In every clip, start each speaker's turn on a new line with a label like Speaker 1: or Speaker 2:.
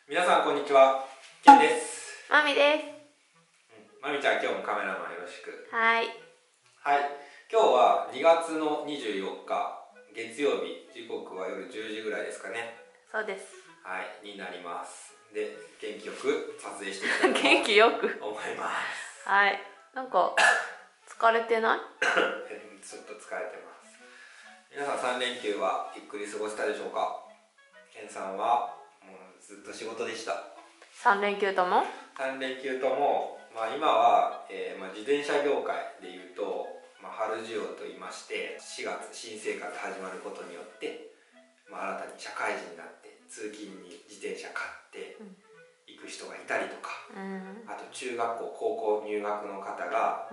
Speaker 1: 皆さんこんにちは、ケンです。
Speaker 2: まみです。
Speaker 1: まみちゃん、今日もカメラマンよろしく。
Speaker 2: はい。
Speaker 1: はい、今日は2月の24日月曜日、時刻は夜10時ぐらいですかね。
Speaker 2: そうです。
Speaker 1: はい、になります。で、元気よく撮影していきたいと
Speaker 2: 元気よく
Speaker 1: 思います。
Speaker 2: はい。なんか疲れてない？
Speaker 1: ちょっと疲れてます。皆さん3連休はゆっくり過ごせたでしょうか？ケンさんはもうずっと仕事でした。
Speaker 2: 3連休とも
Speaker 1: 3連休とも、今は、自転車業界でいうと、春需要といいまして、4月新生活始まることによって、新たに社会人になって通勤に自転車買って行く人がいたりとか、あと中学校高校入学の方が、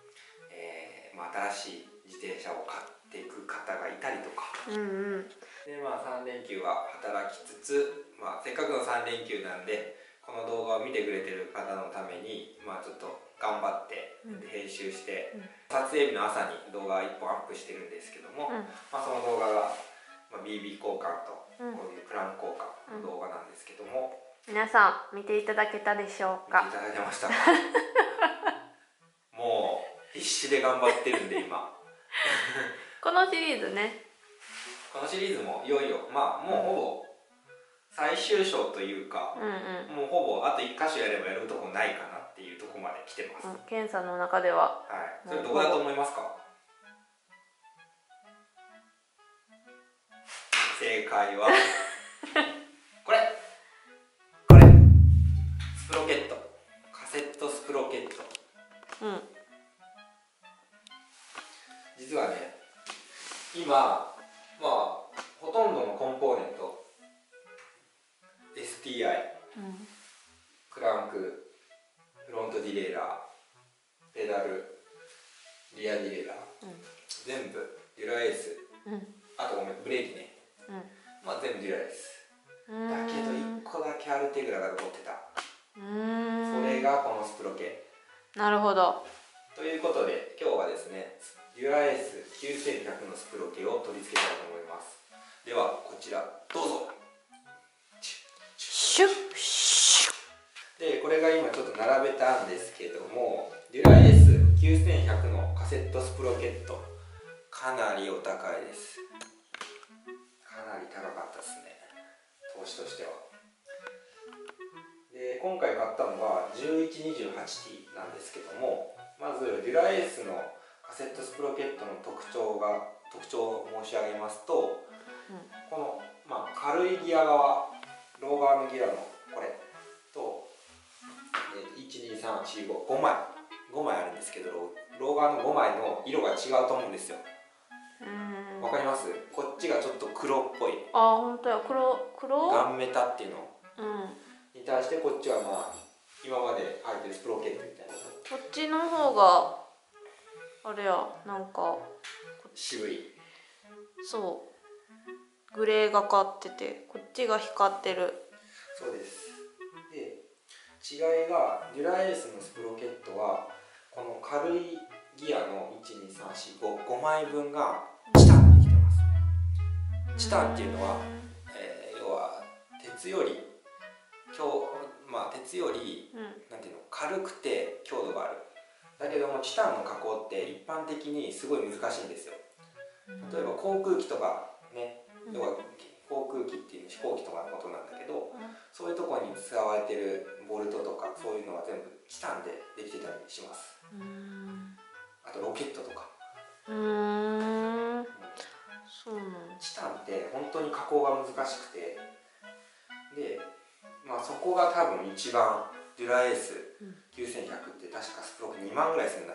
Speaker 1: 新しい自転車を買っていく方がいたりとか、で3連休は働きつつ、せっかくの3連休なんでこの動画を見てくれてる方のために、ちょっと頑張って編集して、撮影日の朝に動画1本アップしてるんですけども、その動画が、BB 交換とこういうプラン交換の動画なんですけども、
Speaker 2: 皆さん見ていただけたでしょうか？
Speaker 1: 見ていただいてましたか？もう必死で頑張ってるんで今
Speaker 2: このシリーズね、
Speaker 1: このシリーズもいよいよもうほぼ最終章というか、もうほぼあと1箇所やればやるとこないかなっていうとこまで来てます。
Speaker 2: ケンさんの中では。
Speaker 1: はい、それどこだと思いますか？正解はこれスプロケット、カセットスプロケット。実はね、今ほとんどのコンポーネント STI、クランク、フロントディレイラー、ペダル、リアディレイラー、全部デュラエース、あとブレーキね、全部デュラエースだけど1個だけアルテグラが残ってた。それがこのスプロケ。
Speaker 2: なるほど。
Speaker 1: ということで今日はですね、デュラエース9100のスプロケを取り付けたいと思います。ではこちらどうぞ。
Speaker 2: シュッシュッ。
Speaker 1: でこれが今ちょっと並べたんですけども、デュラエース9100のカセットスプロケット、かなりお高いです。かなり高かったですね、投資としては。で今回買ったのが 1128T なんですけども、まずデュラエースのカセットスプロケットの特徴を申し上げますと、この、軽いギア側、ロー側のギアのこれと、12345枚あるんですけど、ロー側の5枚の色が違うと思うんですよ。わかります？こっちがちょっと黒っぽい、
Speaker 2: 本当や、黒
Speaker 1: ガンメタっていうのに対して、こっちは今まで履いてるスプロケットみたいな。
Speaker 2: こっちの方があれや、なんか
Speaker 1: 渋い。
Speaker 2: そう、グレーがかってて、こっちが光ってる。
Speaker 1: そうです。で違いが、デュラエースのスプロケットはこの軽いギアの12345枚分がチタンでできてます。チタンっていうのは、要は鉄よりなんていうの、軽くて強度がある。だけどもチタンの加工って一般的にすごい難しいんですよ。例えば航空機とかね、要は航空機っていう飛行機とかのことなんだけど、そういうところに使われてるボルトとかそういうのは全部チタンでできてたりします。あとロケットとか。
Speaker 2: そうなんだ。
Speaker 1: チタンって本当に加工が難しくて、でそこが多分一番、デュラエース9100って確かスプロケ2万ぐらいするんだって。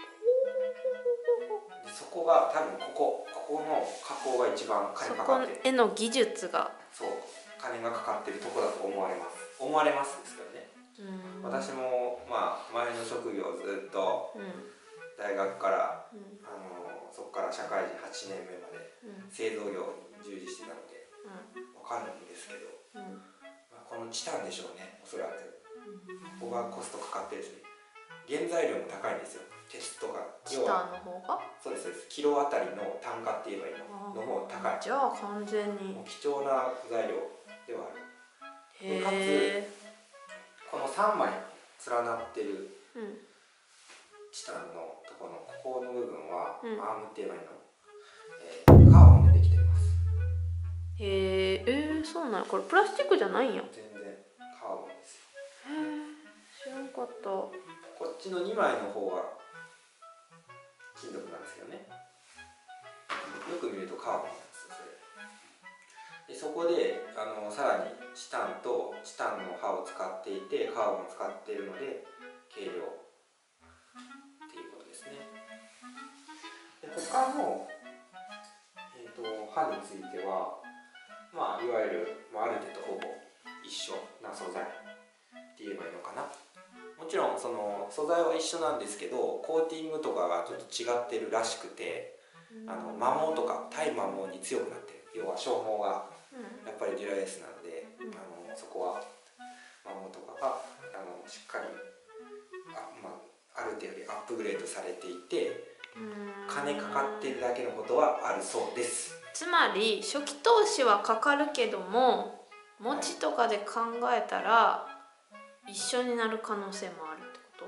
Speaker 1: でそこが多分ここの加工が一番金かかってる。
Speaker 2: そこへの技術が、
Speaker 1: そう、金がかかってるとこだと思われますですけどね。私も前の職業をずっと大学から、そこから社会人8年目まで製造業に従事してたので分かるんですけど、このチタンでしょうね、おそらく。ここがコストかかってるし、原材料も高いんですよ、鉄とか。
Speaker 2: チタンの方が？
Speaker 1: そうです。キロあたりの単価って言えばいいのも高い。
Speaker 2: じゃあ完全に
Speaker 1: 貴重な材料ではある。 かつこの3枚連なってるチタンのところのここの部分は、アームって言えばいいの、カーボンでできてます。
Speaker 2: へえ、そうなんや。これプラスチックじゃないんや。
Speaker 1: 全然カーボンですよ。
Speaker 2: へえ、知らんかった。
Speaker 1: こっちの2枚の方は金属なんですけどね、よく見るとカーボンなんですよ、それで。そこでさらにチタンとチタンの刃を使っていてカーボンを使っているので軽量っていうことですね。で他の、刃については、まあ、いわゆるアルテとほぼ一緒な素材って言えばいいのかな。もちろんその素材は一緒なんですけど、コーティングとかがちょっと違ってるらしくて、摩耗とか対摩耗に強くなってる。要は消耗がやっぱりデュラレスなので、そこは摩耗とかがしっかりある程度アップグレードされていて、金かかってるだけのことはあるそうです。
Speaker 2: つまり初期投資はかかるけども、持ちとかで考えたら一緒になる可能性もあるってこと？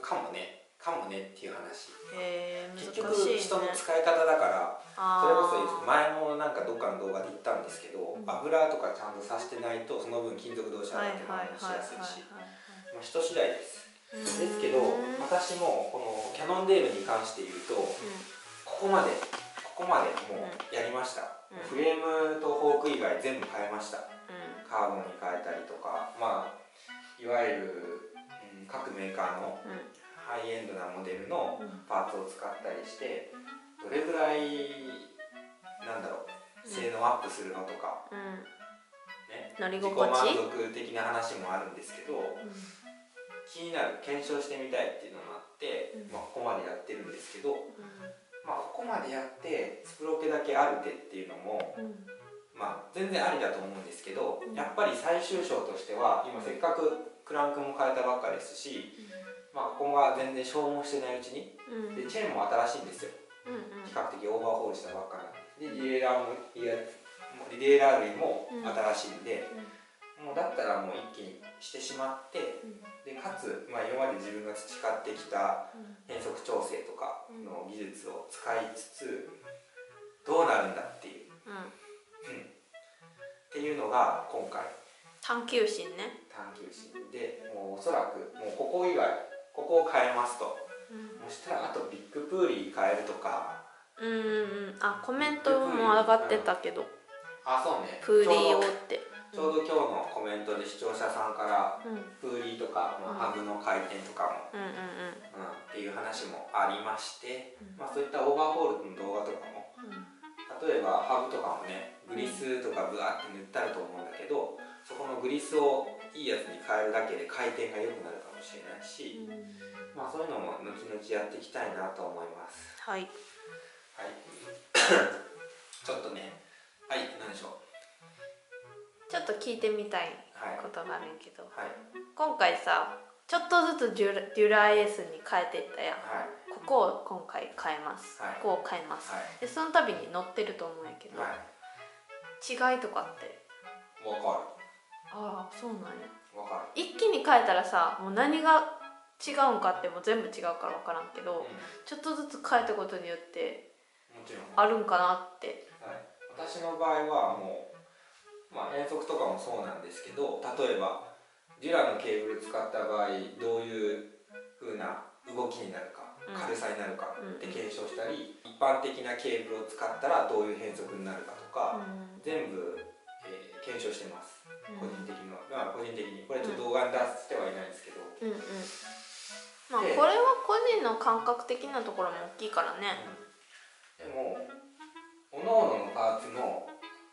Speaker 1: かもねっていう話。
Speaker 2: 難しいね。
Speaker 1: 結局人の使い方だから、それこそ前もなんかどっかの動画で言ったんですけど、油とかちゃんとさしてないとその分金属同士洗ってもしやすいし、人次第です。ですけど、私もこのキャノンデールに関して言うと、ここまでもうやりました。フレームとフォーク以外全部変えました。カーボンに変えたりとか、いわゆる、各メーカーのハイエンドなモデルのパーツを使ったりして、どれぐらい性能アップするのとか、
Speaker 2: 乗り
Speaker 1: 自己
Speaker 2: 心地
Speaker 1: 満足的な話もあるんですけど、気になる、検証してみたいっていうのもあって、ここまでやってるんですけど、ここまでやってスプロケだけある手っていうのも、全然ありだと思うんですけど、やっぱり最終章としては今せっかくクランクも変えたばっかですし、ここが全然消耗してないうちに、でチェーンも新しいんですよ。比較的オーバーホールしたばっかなんで、リレーラー類も新しいんで、もうだったらもう一気にしてしまって、でかつ、今まで自分が培ってきた変速調整とかの技術を使いつつどうなるんだっていう、っていうのが今回
Speaker 2: 探求心
Speaker 1: で、もうおそらくもうここ以外ここを変えますと、そしたらあとビッグプーリー変えるとか、
Speaker 2: コメントも上がってたけど、
Speaker 1: そうね、
Speaker 2: プーリーをって
Speaker 1: ちょうど今日のコメントで視聴者さんから、プーリーとか、ハブの回転とかも、っていう話もありまして、そういったオーバーホールの動画とかも、例えばハブとかもね、グリスとかブワーって塗ってあると思うんだけど、そこのグリスをいいやつに変えるだけで回転が良くなるかもしれないし、そういうのも後々やっていきたいなと思います。はい。ちょっとね、何でしょう。
Speaker 2: ちょっと聞いてみたいことがあるんやけど、今回さ、ちょっとずつデュラエースに変えていったやん。ここを今回変えます、ここを変えます、でその度に乗ってると思うんやけど、違いとかって
Speaker 1: 分かる。
Speaker 2: そうなんや。
Speaker 1: 分かる。
Speaker 2: 一気に変えたらさ、もう何が違うんかってもう全部違うから分からんけど、ちょっとずつ変えたことによってあるんかなって。
Speaker 1: 私の場合はもう変速とかもそうなんですけど、例えばデュラのケーブル使った場合どういう風な動きになるか、軽さになるかって検証したり、一般的なケーブルを使ったらどういう変速になるかとか、全部、検証してます。個人的にこれちょっと動画に出してはいないんですけど、
Speaker 2: これは個人の感覚的なところも大きいからね。
Speaker 1: でも各々のパーツの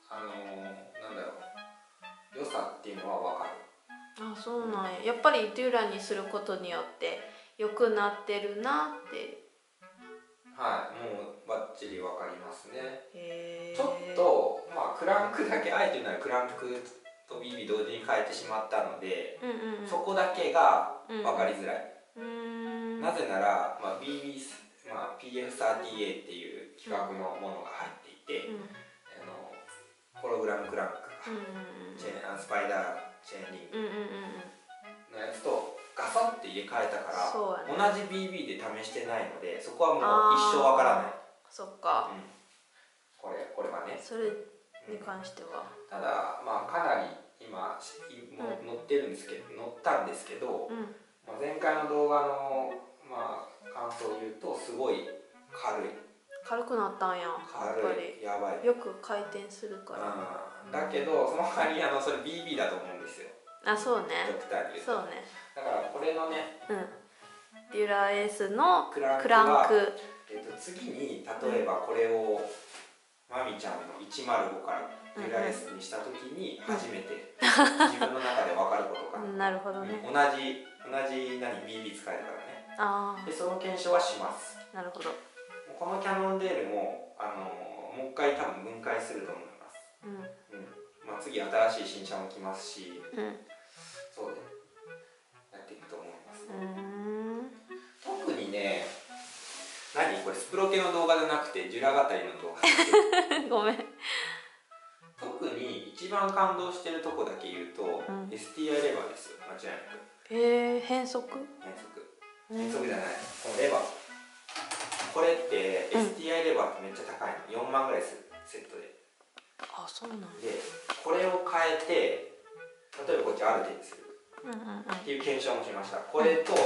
Speaker 1: 良さっていうのは分かる。
Speaker 2: そうなんや。やっぱりデュラにすることによって良くなってるなって。
Speaker 1: もうバッチリ分かりますね。ちょっとクランクだけ、あえて言うならクランクと BB 同時に変えてしまったので、そこだけが分かりづらい。なぜなら、PF30A っていう規格のものが入っていて、ホログラムクランク、 スパイダーチェーンリングのやつとガサッて入れ替えたから、同じ BB で試してないので、そこはもう一生わからない。
Speaker 2: そっか、
Speaker 1: これはね、
Speaker 2: それに関しては、
Speaker 1: ただまあかなり今乗ってるんですけど、乗ったんですけど、前回の動画のまあ感想を言うと、すごい
Speaker 2: 軽くなったんや。やっぱり
Speaker 1: やばい、
Speaker 2: よく回転するから。
Speaker 1: だけどその代わりそれ BB だと思うんですよ。
Speaker 2: そうね、
Speaker 1: ドクターに言うと。
Speaker 2: そうね。
Speaker 1: だからこれのね、
Speaker 2: デュラエースのクランク、
Speaker 1: 次に例えばこれをマミちゃんの105からデュラエースにした時に初めて自分の中で分かることかな。
Speaker 2: なるほどね。
Speaker 1: 同じBB 使えるからね。でその検証はします。
Speaker 2: なるほど。
Speaker 1: このキャノンデールももう一回多分分解すると思います。まあ、次新しい新車も来ますし、そうでやっていくと思います。特にね、これスプロ系の動画じゃなくてジュラ語りの動画
Speaker 2: ごめん。
Speaker 1: 特に一番感動してるとこだけ言うと、STI レバーですよ、間違いなく。
Speaker 2: 変速
Speaker 1: じゃない、このレバー、これって STI レバーってめっちゃ高いの、4万ぐらいする、セットで。
Speaker 2: そうなん
Speaker 1: で、これを変えて、例えばこっちアルテにするっていう検証もしました。これと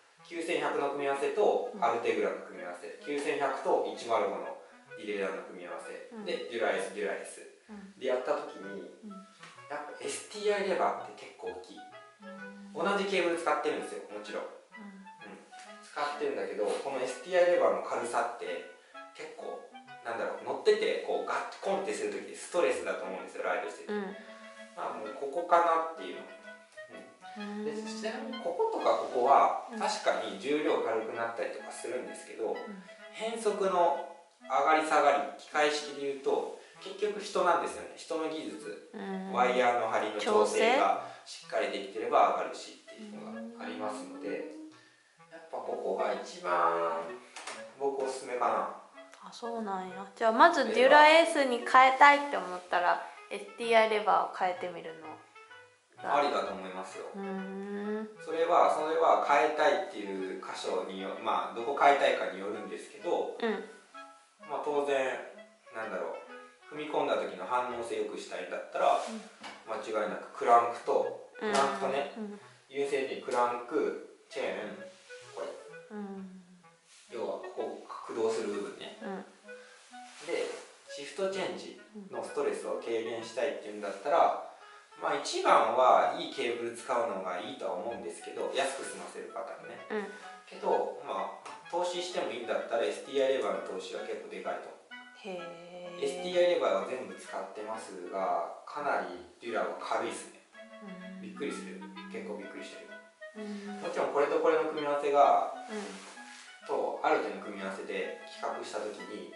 Speaker 1: 9100の組み合わせとアルテグラの組み合わせ、9100と105のディレイラーの組み合わせでデュラエスでやった時に、やっぱ STI レバーって結構大きい。同じケーブル使ってるんですよ、もちろん。使ってるんだけど、この STI レバーの軽さって結構乗っててこうガッコンってする時でストレスだと思うんですよ、ライドしてて。まあもうここかなっていうの。でちなみにこことかここは確かに重量軽くなったりとかするんですけど、変速の上がり下がり機械式でいうと結局人なんですよね。人の技術、ワイヤーの張りの調整がしっかりできてれば上がるしっていうのがありますので、やっぱここが一番僕おすすめかな。
Speaker 2: そうなんや。じゃあまずデュラエースに変えたいって思ったら STI レバーを変えてみるの
Speaker 1: ありだと思いますよ。それは変えたいっていう箇所にまあどこ変えたいかによるんですけど、まあ当然踏み込んだ時の反応性良くしたいんだったら、間違いなくクランクとね、優先にクランクチェーン、これ、要はここ駆動する部分ね、でシフトチェンジのストレスを軽減したいっていうんだったら、まあ一番はいいケーブル使うのがいいとは思うんですけど、安く済ませる方にね、けどまあ投資してもいいんだったら STI レバーの投資は結構でかいと思う。STI レバーは全部使ってますが、かなりデュラは軽いですね。びっくりする、結構びっくりしてる。もちろんこれとこれの組み合わせが、とアルテの組み合わせで比較したときに、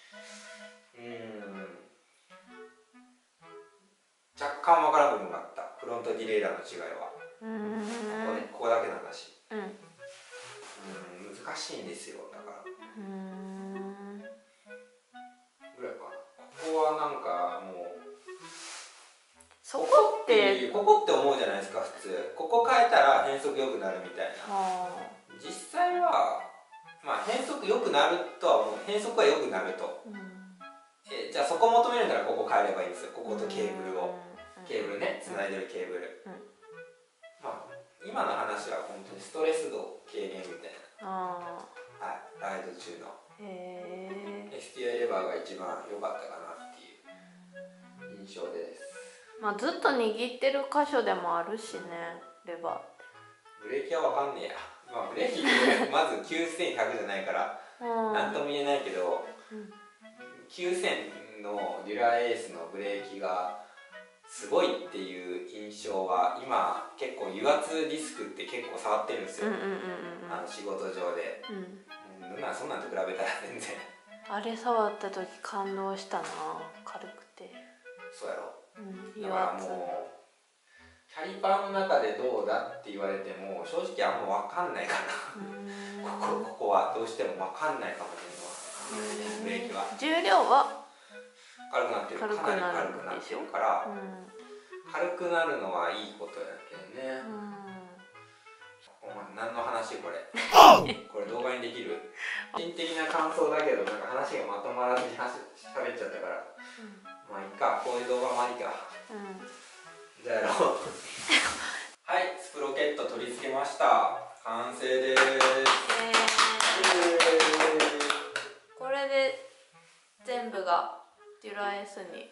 Speaker 1: 若干分からん部分があった。フロントディレイラーの違いはここだけの話。難しいんですよ、だからぐらいかな。ここはもうここって思うじゃないですか、普通。ここ変えたら変速良くなるみたいな。実際はまあ変速良くなるとは思う。変速は良くなると、じゃあそこ求めるならここ変えればいいんですよ。こことケーブルね、つないでるケーブル。まあ今の話は本当にストレス度軽減みたいな、ライド中のSTI レバーが一番良かったかなっていう印象です。
Speaker 2: まあずっと握ってる箇所でもあるしね、レバ
Speaker 1: ー。ブレーキは分かんねえや。まあブレーキってまず9100じゃないから何とも言えないけど、9000のデュラエースのブレーキがすごいっていう印象は、今結構油圧ディスクって結構触ってるんですよ、仕事上で。そんなんと比べたら全然
Speaker 2: あれ触った時感動したな、軽くて。
Speaker 1: そうやろ。だからもうキャリパーの中でどうだって言われても正直あんま分かんないかなここはどうしても分かんないかもしれない、ブレーキは。
Speaker 2: 重量は
Speaker 1: 軽くなってる、かなり軽くなってるから、軽くなるのはいいことやけんね。お前何の話これこれ動画にできる個人的な感想だけど、なんか話がまとまらずに喋っちゃったから、まあいいか、こういう動画もありか。じゃあやろうはい、スプロケット取り付けました。完成です。
Speaker 2: これで全部がデュラ S に。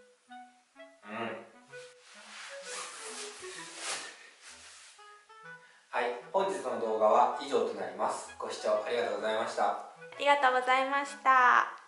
Speaker 1: はい、本日の動画は以上となります。ご視聴ありがとうございました。
Speaker 2: ありがとうございました。